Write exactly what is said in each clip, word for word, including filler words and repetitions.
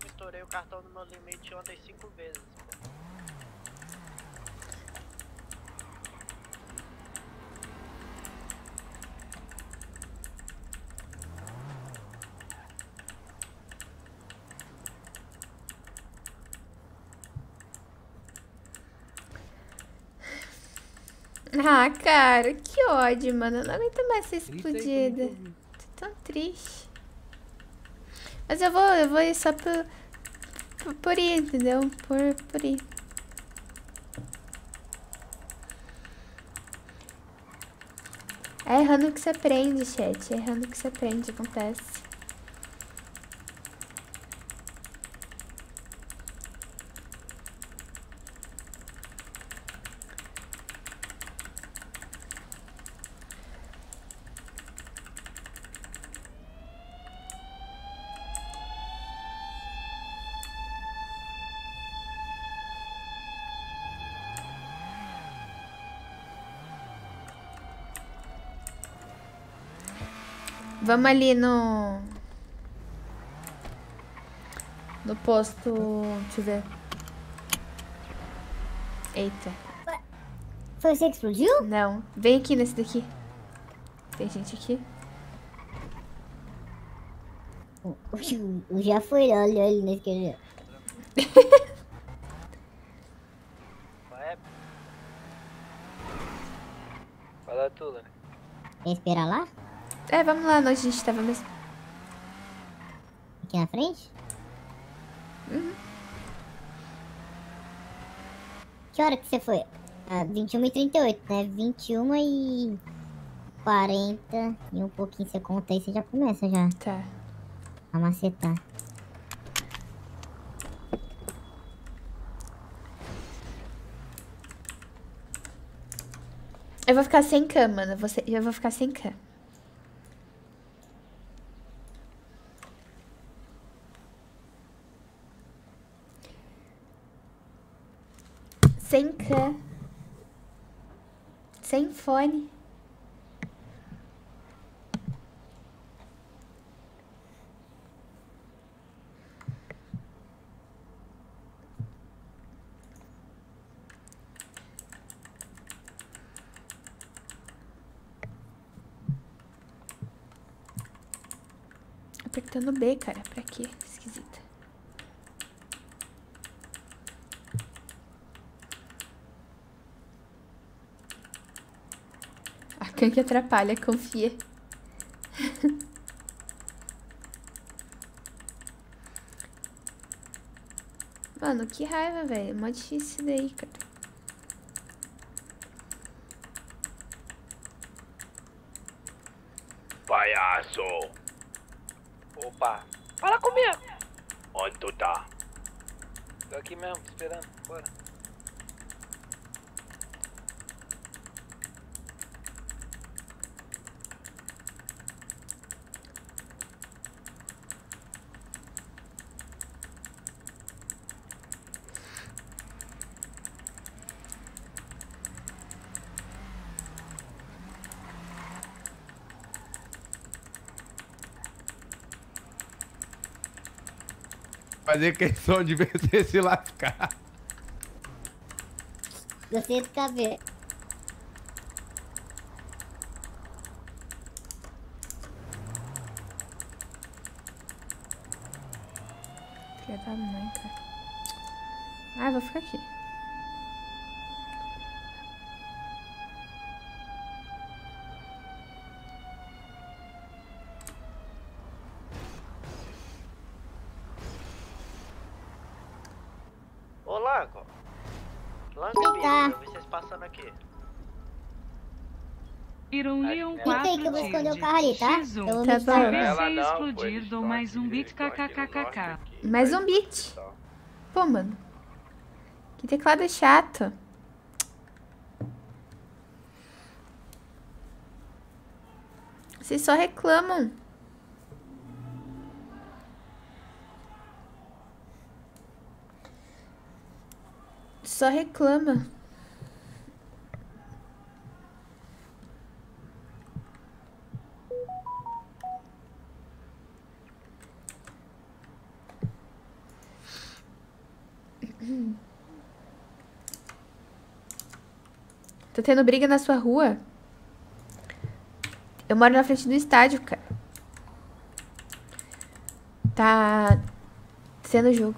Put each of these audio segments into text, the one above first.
mesmo estourei o cartão no meu limite ontem cinco vezes. Ah, cara, que ódio, mano. Eu não aguento mais ser explodida. Tô tão triste. Mas eu vou, eu vou ir só por, por, por ir, entendeu? Por, por ir. É errando que você aprende, chat. É errando que você aprende, acontece. Vamos ali no... No posto... Deixa eu ver. Eita. Foi você que explodiu? Não. Vem aqui nesse daqui. Tem gente aqui. O já foi, olha ele nesse que Vai. Fala tudo, né? Quer esperar lá? É, vamos lá, onde a gente tava mesmo. Aqui na frente? Uhum. Que hora que você foi? Ah, vinte e uma e trinta e oito, né? vinte e uma e quarenta e um pouquinho você conta aí, você já começa já Tá. a macetar. Eu vou ficar sem cama, mano. Você... Eu vou ficar sem cama. Sem cama. Sem fone. Apertando B, cara. Pra quê? Esquisita. A can que atrapalha, confia. Mano, que raiva, velho. É mó difícil isso daí, cara. Palhaço! Opa! Fala comigo! Onde tu tá? Tô aqui mesmo, esperando. Bora. Fazer questão de ver você se lascar. Gostei do cabelo. Filha da mãe, cara. Ah, vou ficar aqui. Ô, Lanco. Lanco Vem e cá. Biro, eu vi vocês passando aqui. Viram Leon Fica aí que eu vou esconder o carro ali, tá? X um. Eu vou Tá meditar. bom. Ela Se não, pô, explodir, eles dou estão mais aqui, um eles bit estão aqui no norte kkkk. aqui, Mais vai um beat. só. Pô, mano. Que teclado chato. Vocês só reclamam. Só reclama. Tá tendo briga na sua rua? Eu moro na frente do estádio, cara. Tá sendo jogo.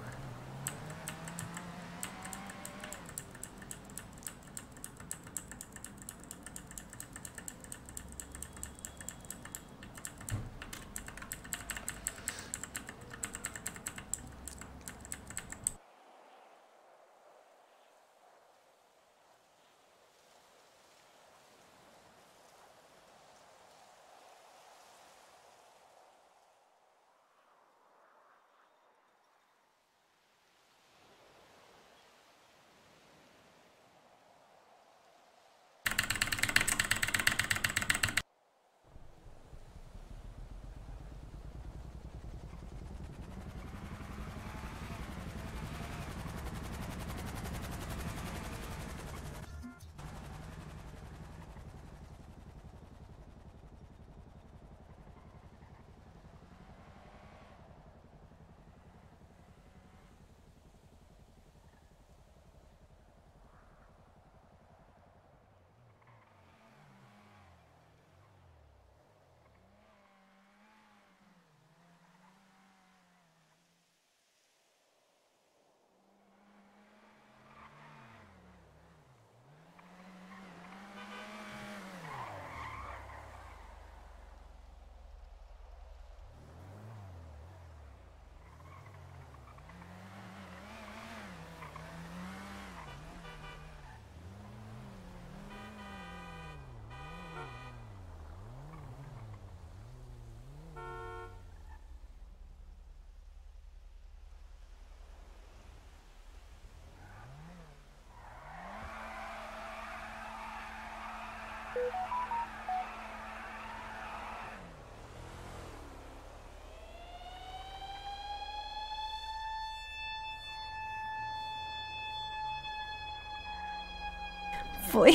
Foi.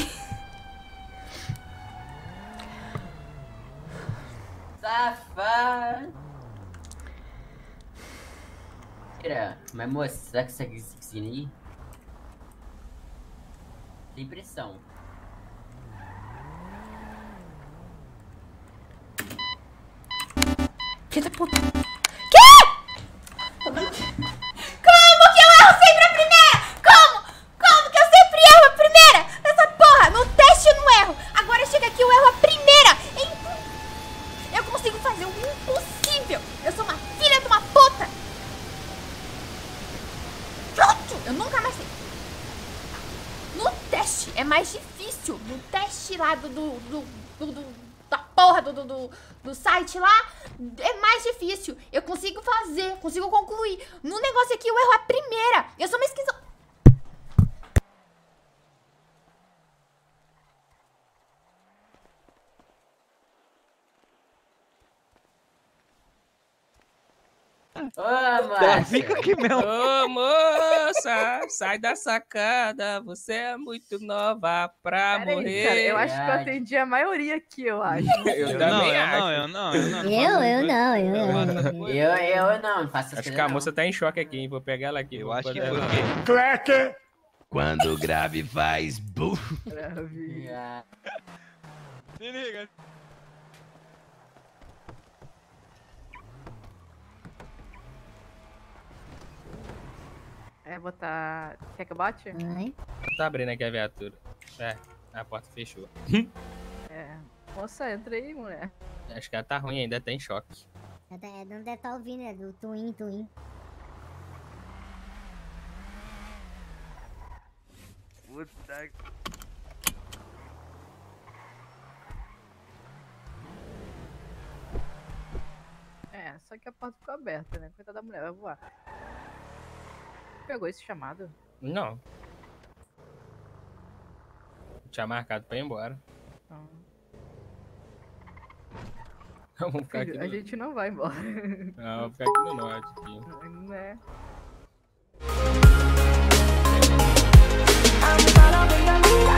Safado. Tira, mas moça, será que você consegue ir? Tem pressão. Filha da puta. Quê? Como que eu erro sempre a primeira? Como? Como que eu sempre erro a primeira? Essa porra, no teste eu não erro. Agora chega aqui, eu erro a primeira. É imp... Eu consigo fazer o impossível. Eu sou uma filha de uma puta. Eu nunca mais sei. No teste é mais difícil. No teste lá do... do, do, do, do da porra do, do, do, do site lá, é mais difícil. Eu consigo fazer, consigo concluir. No negócio aqui eu erro a primeira. Eu sou uma esquizo... Ô, moça. Fica aqui mesmo. Ô, moça, sai da sacada. Você é muito nova pra Pera aí, morrer. cara, eu acho que eu Verdade. atendi a maioria aqui, eu acho. Eu, Eu também não, eu acho. não, eu não, eu não. Eu, eu não, eu não. Eu, eu não, não faço essas Acho coisas que a não. moça tá em choque aqui, hein? Vou pegar ela aqui. Eu vou acho que poder- foi. Cracker! Quando o grave faz bu. Grave. Ah, Se liga. É, botar... Quer que eu bote? Ai, Tá abrindo aqui a viatura. É, a porta fechou. É. Moça, entra aí, mulher. Acho que ela tá ruim ainda, tá em choque. não deve estar ouvindo, é do Twin, Twin. Puta que... É, só que a porta ficou aberta, né? Coitada da mulher, vai voar. Pegou esse chamado? Não. Tinha marcado pra ir embora. Não. Vamos ficar aqui A no... gente não vai embora. Não, vou ficar aqui no norte. Aqui. Né? I'm caught up in the